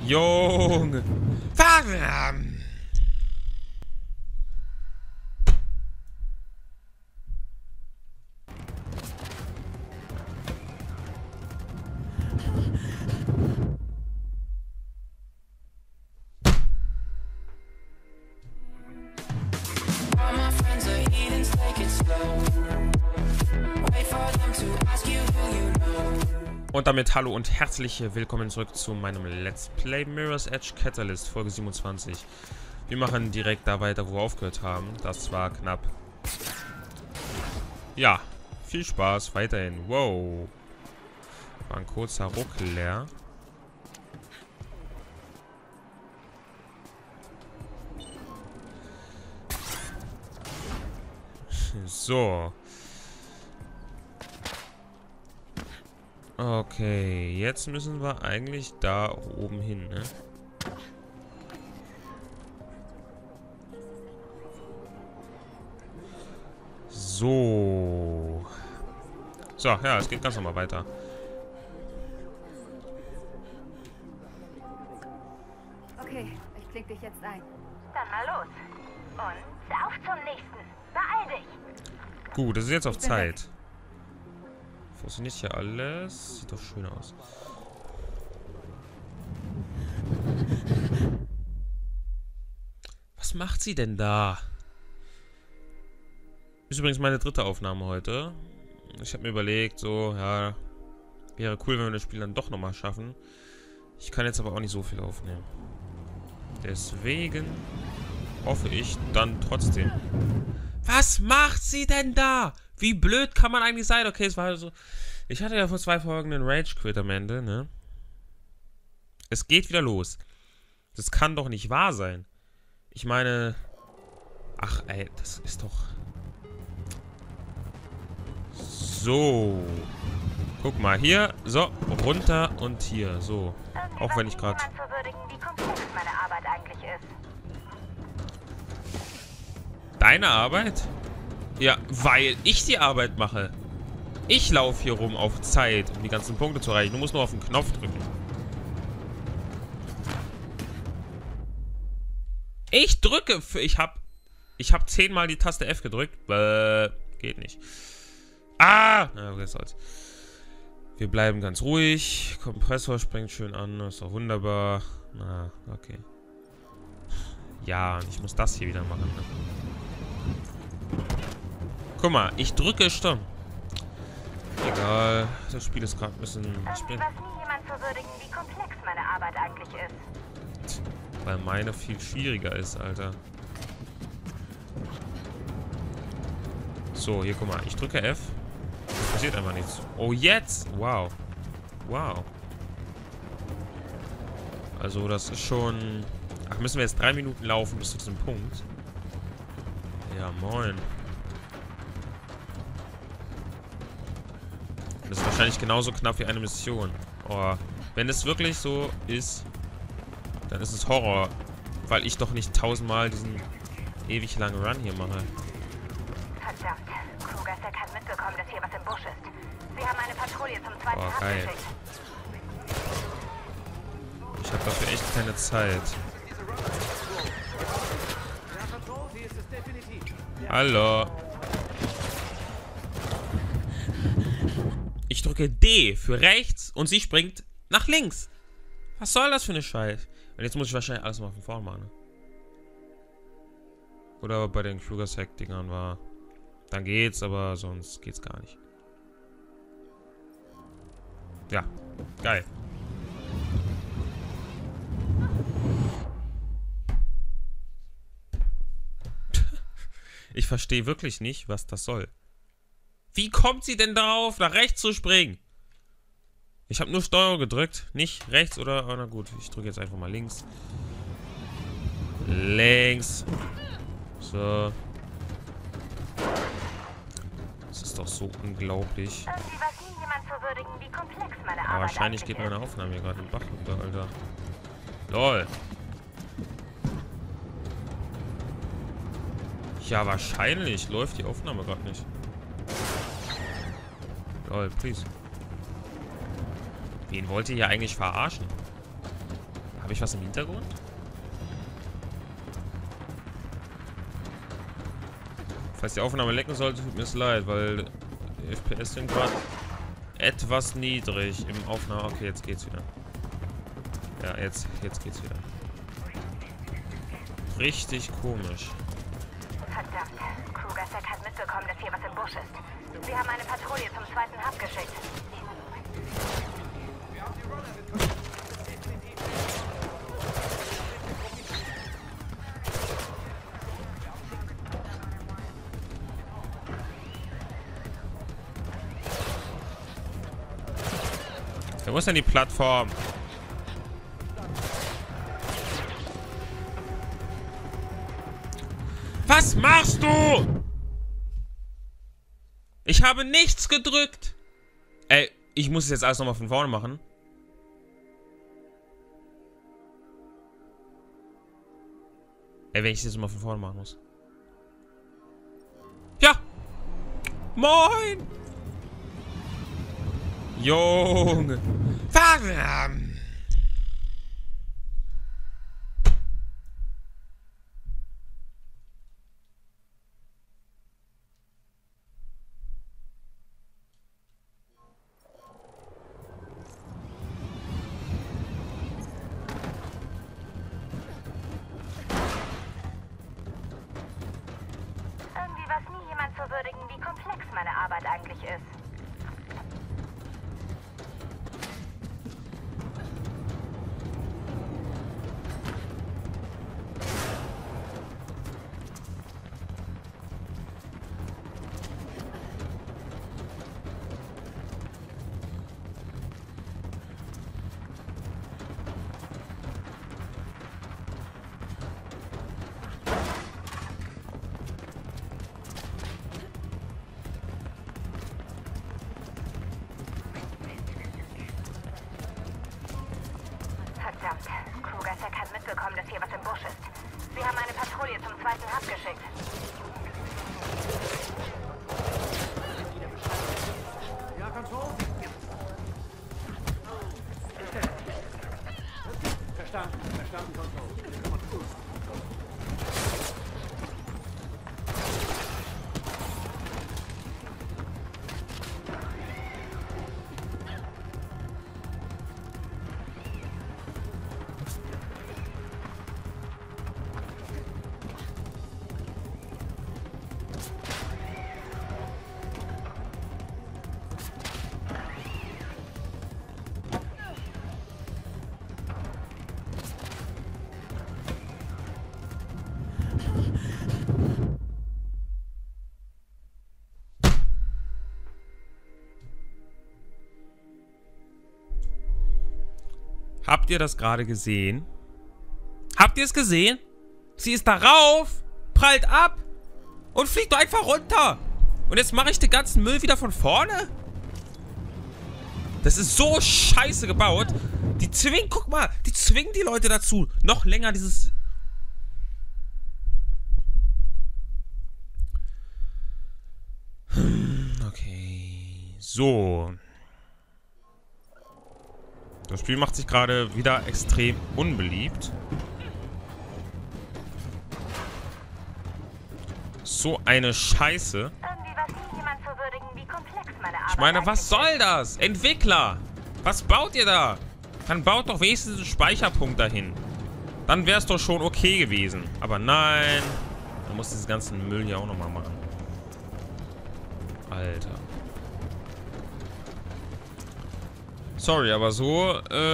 Junge. Warum? Und damit hallo und herzlich willkommen zurück zu meinem Let's Play Mirror's Edge Catalyst, Folge 27. Wir machen direkt da weiter, wo wir aufgehört haben. Das war knapp. Ja, viel Spaß weiterhin. Wow. War ein kurzer Ruckler. So. Okay, jetzt müssen wir eigentlich da oben hin, ne? So. So, ja, es geht ganz normal weiter. Okay, ich klinge dich jetzt ein. Dann mal los. Und auf zum nächsten. Beeil dich. Gut, das ist jetzt auf Zeit. Funktioniert hier alles? Sieht doch schön aus. Was macht sie denn da? Ist übrigens meine dritte Aufnahme heute. Ich habe mir überlegt, so, ja, wäre cool, wenn wir das Spiel dann doch nochmal schaffen. Ich kann jetzt aber auch nicht so viel aufnehmen. Deswegen hoffe ich dann trotzdem. Was macht sie denn da? Wie blöd kann man eigentlich sein? Okay, es war so. Ich hatte ja vor 2 Folgen einen Rage-Quit am Ende, ne? Es geht wieder los. Das kann doch nicht wahr sein. Ich meine. Ach, ey, das ist doch. So. Guck mal, hier. So, runter und hier. So. Auch wenn ich gerade. Wie komplex meine Arbeit eigentlich ist. Deine Arbeit? Ja, weil ich die Arbeit mache. Ich laufe hier rum auf Zeit, um die ganzen Punkte zu erreichen. Du musst nur auf den Knopf drücken. Ich drücke für... Ich hab 10-mal die Taste F gedrückt. Geht nicht. Ah! Na, okay, soll's. Wir bleiben ganz ruhig. Kompressor springt schön an. Das ist doch wunderbar. Na, okay. Ja, und ich muss das hier wieder machen. Ne? Guck mal, ich drücke Sturm. Egal, das Spiel ist gerade ein bisschen... Was nie jemand verwürdigen, wie komplex meine Arbeit eigentlich ist. Weil meine viel schwieriger ist, Alter. So, hier, guck mal, ich drücke F. Es passiert einfach nichts. Oh, jetzt! Wow. Wow. Also, das ist schon... Ach, müssen wir jetzt 3 Minuten laufen bis zu diesem Punkt? Ja, moin. Das ist wahrscheinlich genauso knapp wie eine Mission. Oh, wenn es wirklich so ist, dann ist es Horror. Weil ich doch nicht 1000-mal diesen ewig langen Run hier mache. Verdammt. Krugersack hat mitbekommen, dass hier was im Busch ist. Sie haben eine Patrouille zum zweiten Hub geil. geschickt. Ich habe dafür echt keine Zeit. Hallo. Ich drücke D für rechts und sie springt nach links. Was soll das für eine Scheiße? Und jetzt muss ich wahrscheinlich alles mal von vorne machen. Ne? Oder bei den Krugersack-Dingern war. Dann geht's, aber sonst geht's gar nicht. Ja, geil. Ich verstehe wirklich nicht, was das soll. Wie kommt sie denn darauf, nach rechts zu springen? Ich habe nur Steuerung gedrückt, nicht rechts oder... Oh, na gut, ich drücke jetzt einfach mal links. Links. So. Das ist doch so unglaublich. Aber wahrscheinlich geht meine Aufnahme hier gerade im Bach runter, Alter. Lol. Ja, wahrscheinlich läuft die Aufnahme gerade nicht. Lol, please. Wen wollt ihr hier eigentlich verarschen? Habe ich was im Hintergrund? Falls die Aufnahme lecken sollte, tut mir es leid, weil die FPS sind gerade etwas niedrig im Aufnahme. Okay, jetzt geht's wieder. Ja, jetzt geht's wieder. Richtig komisch. Verdammt. Krugersec hat mitbekommen, dass hier was im Busch ist. Sie haben eine Patrouille zum zweiten Hub geschickt. Wo ist denn die Plattform? Was machst du? Ich habe nichts gedrückt. Ey, ich muss es jetzt alles nochmal von vorne machen. Ey, wenn ich das jetzt mal von vorne machen muss. Ja. Moin. Junge. Warum? Irgendwie weiß nie jemand zu würdigen, wie komplex meine Arbeit eigentlich ist. Verdammt. Krugersec hat mitbekommen, dass hier was im Busch ist. Sie haben eine Patrouille zum zweiten Hub geschickt. Ja, Kontrolle. Verstanden, Kontrolle. Habt ihr das gerade gesehen? Habt ihr es gesehen? Sie ist darauf, prallt ab und fliegt einfach runter. Und jetzt mache ich den ganzen Müll wieder von vorne? Das ist so scheiße gebaut. Die zwingen, guck mal, die zwingen die Leute dazu, noch länger dieses... Okay, so. Das Spiel macht sich gerade wieder extrem unbeliebt. So eine Scheiße. Irgendwie weiß nie jemand zu würdigen, wie komplex meine Arbeit Ich meine, was eigentlich soll das? Entwickler! Was baut ihr da? Dann baut doch wenigstens einen Speicherpunkt dahin. Dann wäre es doch schon okay gewesen. Aber nein. Man muss diesen ganzen Müll hier auch nochmal machen. Alter. Sorry, aber so,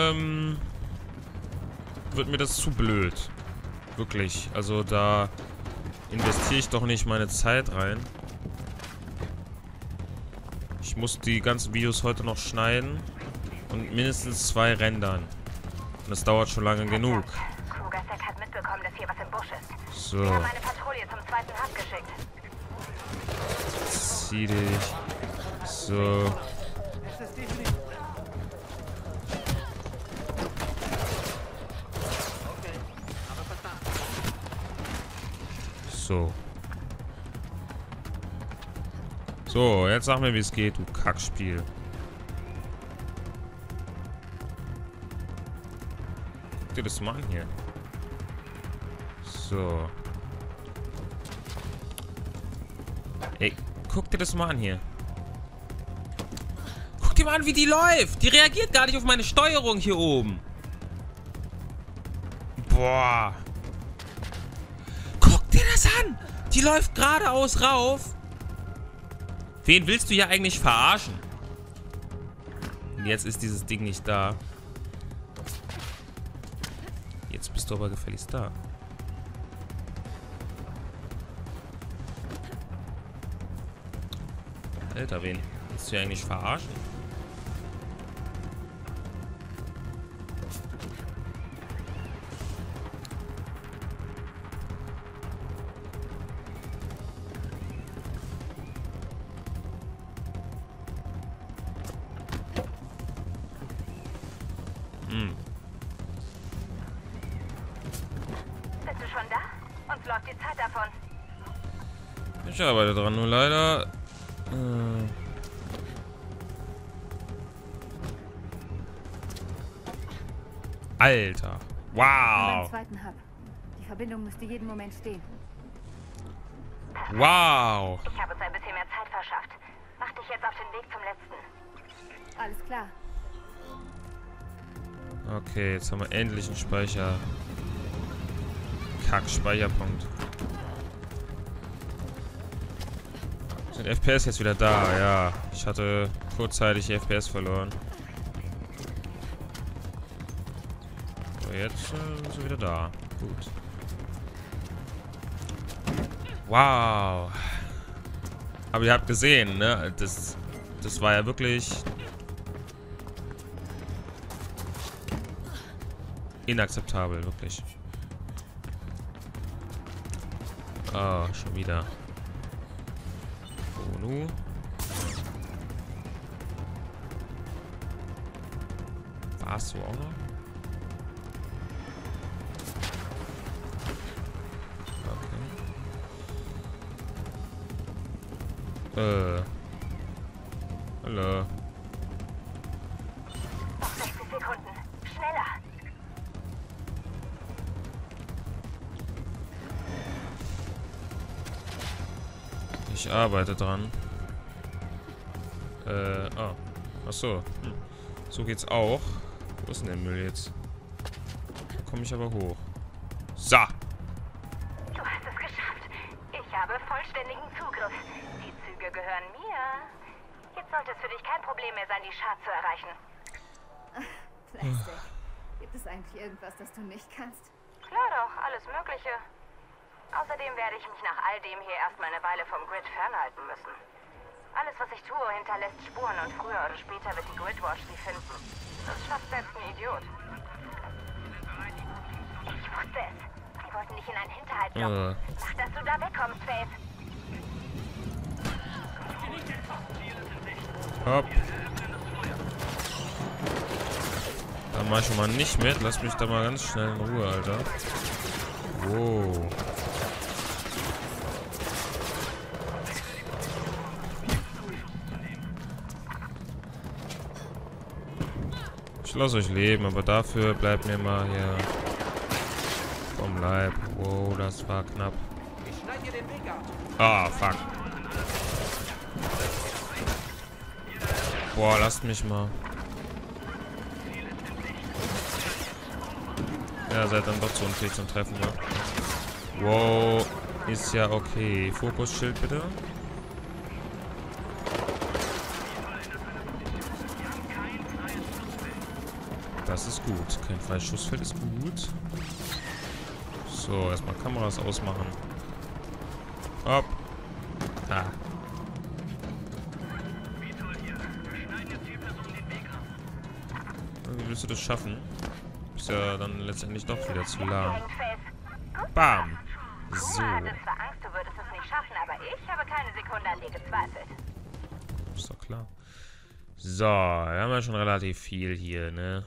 wird mir das zu blöd. Wirklich. Also da investiere ich doch nicht meine Zeit rein. Ich muss die ganzen Videos heute noch schneiden und mindestens 2 rendern. Und das dauert schon lange genug. Krugersec hat mitbekommen, dass hier was im Busch ist. So. Sie haben eine Patrouille zum zweiten Hub geschickt. Zieh dich. So. So. So, jetzt sag mir, wie es geht, du Kackspiel. dir das mal an hier. So. Ey, guck dir das mal an hier. Guck dir mal an, wie die läuft. Die reagiert gar nicht auf meine Steuerung hier oben. Boah. Guck dir das an. Die läuft geradeaus rauf. Wen willst du hier eigentlich verarschen? Und jetzt ist dieses Ding nicht da. Jetzt bist du aber gefälligst da. Alter, wen willst du hier eigentlich verarschen? Bist du schon da? Uns läuft die Zeit davon. Ich arbeite dran, nur leider. Alter. Wow. Beim zweiten Hub. Die Verbindung müsste jeden Moment stehen. Wow. Ich habe uns ein bisschen mehr Zeit verschafft. Mach dich jetzt auf den Weg zum letzten. Alles klar. Okay, jetzt haben wir endlich einen Speicher. Kack-Speicherpunkt. Sind FPS jetzt wieder da? Ja. Ich hatte kurzzeitig die FPS verloren. So, jetzt sind sie wieder da. Gut. Wow. Aber ihr habt gesehen, ne? Das war ja wirklich inakzeptabel, wirklich. Ah, schon wieder. Onu. Warst du auch noch? Okay. Hallo. Noch 60 Sekunden. Schneller. Ich arbeite dran. Oh. Achso. So geht's auch. Wo ist denn der Müll jetzt? Da komme ich aber hoch. So. Du hast es geschafft. Ich habe vollständigen Zugriff. Die Züge gehören mir. Jetzt sollte es für dich kein Problem mehr sein, die Schar zu erreichen. Plastik. Gibt es eigentlich irgendwas, das du nicht kannst? Klar doch, alles Mögliche. Außerdem werde ich mich nach all dem hier erstmal eine Weile vom Grid fernhalten müssen. Alles, was ich tue, hinterlässt Spuren und früher oder später wird die Gridwatch sie finden. Das schafft selbst ein Idiot. Ich wusste es. Sie wollten dich in einen Hinterhalt locken. Mach, dass du da wegkommst, Faith. Hopp. Da mach ich schon mal nicht mit. Lass mich da mal ganz schnell in Ruhe, Alter. Wow. Ich lasse euch leben, aber dafür bleibt mir mal hier vom Leib. Wow, das war knapp. Ich schneide dir den Weg ab. Ah, fuck. Boah, lasst mich mal. Ja, seid dann doch zu unfähig zum Treffen, ne? Wow, ist ja okay. Fokusschild bitte. Das ist gut. Kein freies Schussfeld ist gut. So, erstmal Kameras ausmachen. Hopp. Ah. Wie willst du das schaffen? Ist ja dann letztendlich doch wieder zu lahm. Bam. So. Du hattest zwar Angst, du würdest es nicht schaffen, aber ich habe keine Sekunde an dir gezweifelt. Ist doch klar. So, wir haben ja schon relativ viel hier, ne?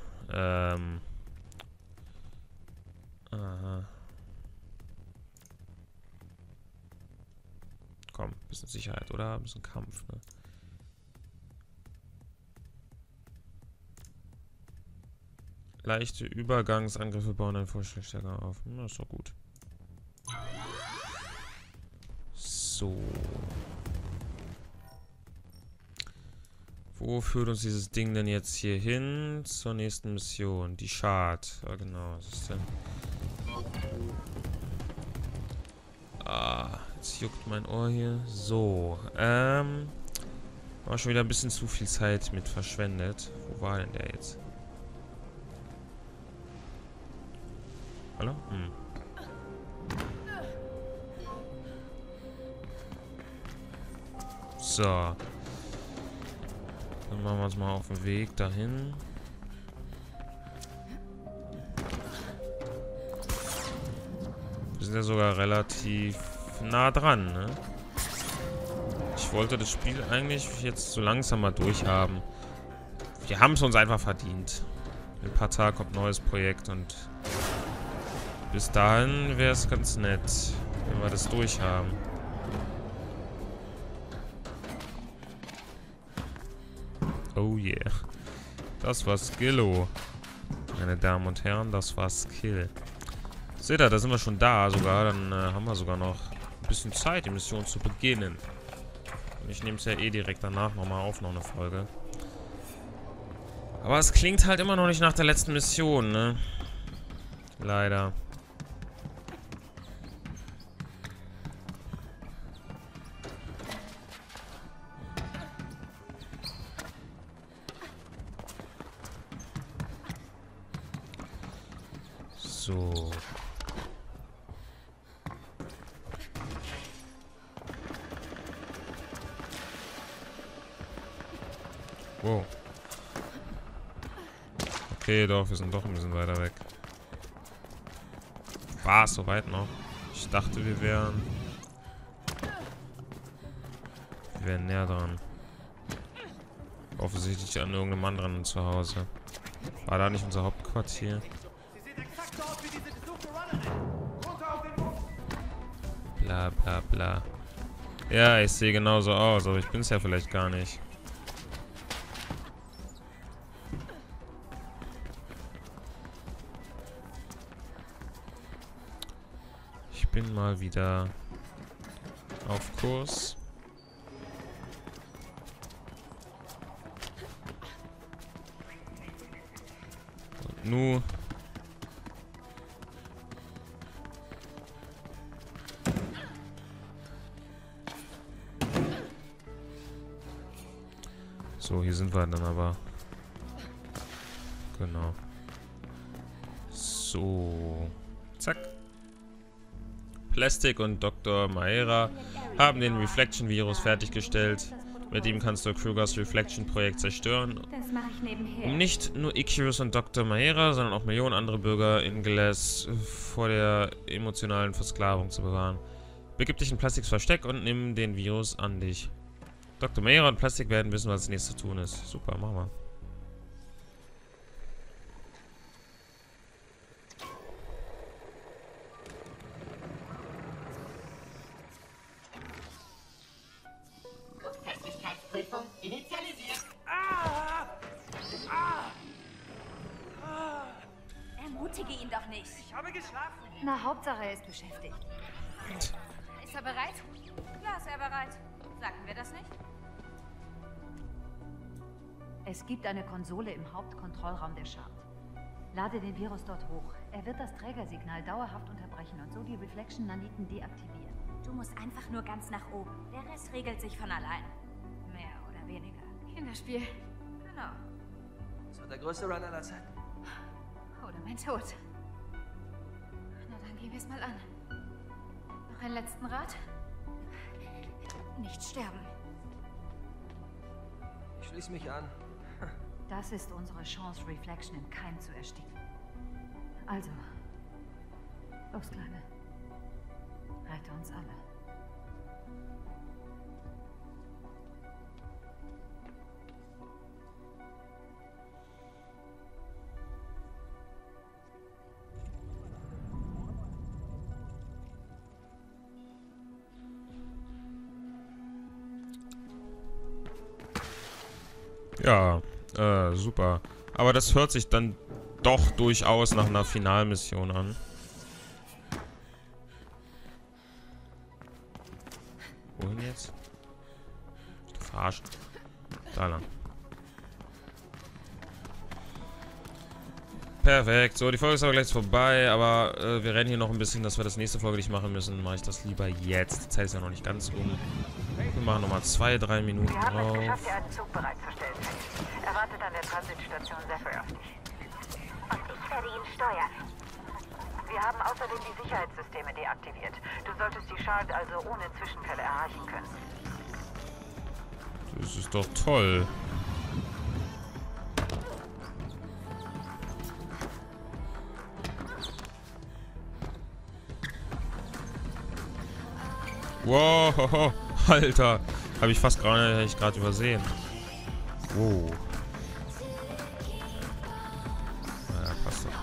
Aha. Komm, bisschen Sicherheit, oder? Ein bisschen Kampf, ne? Leichte Übergangsangriffe bauen einen Vorschlag stärker auf. Das ist doch gut. So. Wo führt uns dieses Ding denn jetzt hier hin? Zur nächsten Mission. Die Schad. Ja, genau. Was ist denn? Ah, jetzt juckt mein Ohr hier. So. War schon wieder ein bisschen zu viel Zeit mit verschwendet. Wo war denn der jetzt? Hallo? Hm. So. Dann machen wir uns mal auf den Weg dahin. Wir sind ja sogar relativ nah dran, ne? Ich wollte das Spiel eigentlich jetzt so langsam mal durchhaben. Wir haben es uns einfach verdient. In ein paar Tagen kommt ein neues Projekt und bis dahin wäre es ganz nett, wenn wir das durchhaben. Oh yeah. Das war Skillo. Meine Damen und Herren, das war Skill. Seht ihr, da sind wir schon da sogar. Dann haben wir sogar noch ein bisschen Zeit, die Mission zu beginnen. Und ich nehme es ja eh direkt danach nochmal auf, noch eine Folge. Aber es klingt halt immer noch nicht nach der letzten Mission, ne? Leider. So. Wow. Okay, doch, wir sind doch ein bisschen weiter weg. War es soweit noch? Ich dachte, wir wären näher dran. Offensichtlich an irgendeinem anderen zu Hause. War da nicht unser Hauptquartier? Bla bla bla. Ja, ich sehe genauso aus, aber ich bin es ja vielleicht gar nicht. Ich bin mal wieder auf Kurs. Und nu. So, hier sind wir dann aber. Genau. So. Zack. Plastic und Dr. Maera haben den Reflection-Virus fertiggestellt. Mit ihm kannst du Krugers Reflection-Projekt zerstören, Das mache ich nebenher. um nicht nur Icarus und Dr. Maera, sondern auch Millionen andere Bürger in Glass vor der emotionalen Versklavung zu bewahren. Begib dich in Plastics Versteck und nimm den Virus an dich. Dr. Maera und Plastik werden wissen, was das nächste zu tun ist. Super, machen wir. Festigkeitsprüfung initialisiert. Ermutige ihn doch nicht. Ich habe geschlafen. Na, Hauptsache er ist beschäftigt. Ist er bereit? Klar ist er bereit. Sagten wir das nicht? Es gibt eine Konsole im Hauptkontrollraum der Shard. Lade den Virus dort hoch. Er wird das Trägersignal dauerhaft unterbrechen und so die Reflection-Naniten deaktivieren. Du musst einfach nur ganz nach oben. Der Rest regelt sich von allein. Mehr oder weniger. Kinderspiel. Genau. Das war der größte Run aller Zeiten. Oder mein Tod. Na, dann gehen wir es mal an. Noch einen letzten Rat? Nicht sterben. Ich schließe mich an. Das ist unsere Chance, Reflection im Keim zu ersticken. Also, los, Kleine. Rette uns alle. Ja, super. Aber das hört sich dann doch durchaus nach einer Finalmission an. Wohin jetzt? Du verarschen. Da lang. Perfekt. So, die Folge ist aber gleich vorbei, aber wir rennen hier noch ein bisschen, dass wir das nächste Folge nicht machen müssen. Mache ich das lieber jetzt. Die Zeit ist ja noch nicht ganz um. Wir machen nochmal 2-3 Minuten Wir haben es drauf. geschafft, dir einen Zug bereitzustellen. Er wartet an der Transitstation Zephyr auf dich. Und ich werde ihn steuern. Wir haben außerdem die Sicherheitssysteme deaktiviert. Du solltest die Shard also ohne Zwischenfälle erreichen können. Das ist doch toll. Wow, Alter. Habe ich fast gerade übersehen. Wow. Ja, passt doch.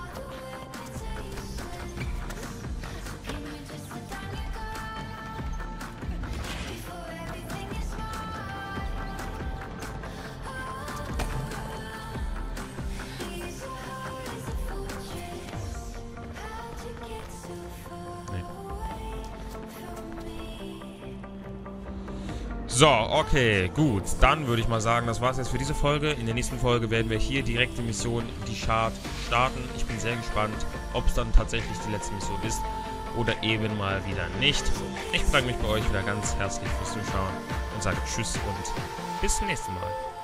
So, okay, gut. Dann würde ich mal sagen, das war's jetzt für diese Folge. In der nächsten Folge werden wir hier direkt die Mission, die Shard, starten. Ich bin sehr gespannt, ob es dann tatsächlich die letzte Mission ist oder eben mal wieder nicht. Ich bedanke mich bei euch wieder ganz herzlich fürs Zuschauen und sage Tschüss und bis zum nächsten Mal.